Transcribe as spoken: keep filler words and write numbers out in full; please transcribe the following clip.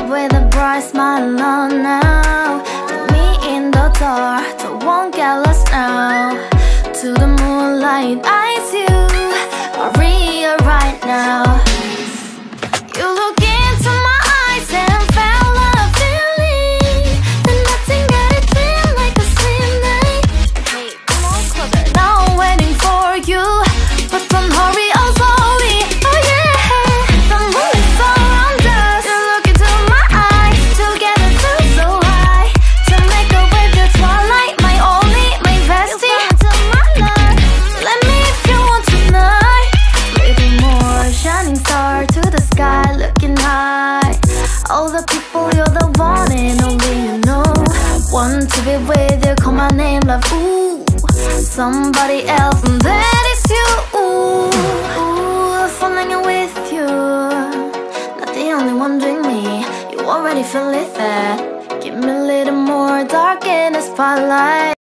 with a bright smile on now. With me in the dark, so won't get lost now. To the moonlight, eyes you, Maria right now. You look into my eyes and felt a feeling that nothing got it feel like a slim night. Hey, come on closer. Now I'm waiting for you, but don't hurry, oh slowly. Oh yeah, the moon is around us. You look into my eyes, together feel so high. To make a way the twilight, my only, my bestie. You into my life, let me if you want tonight. Little more shining star to the sky, looking high. All the people, you're the one and only you know. Want to be with you, call my name, love, ooh. Somebody else, and that is you, ooh. Ooh, falling in with you. Not the only one doing me, you already feel it there. Give me a little more dark in the spotlight.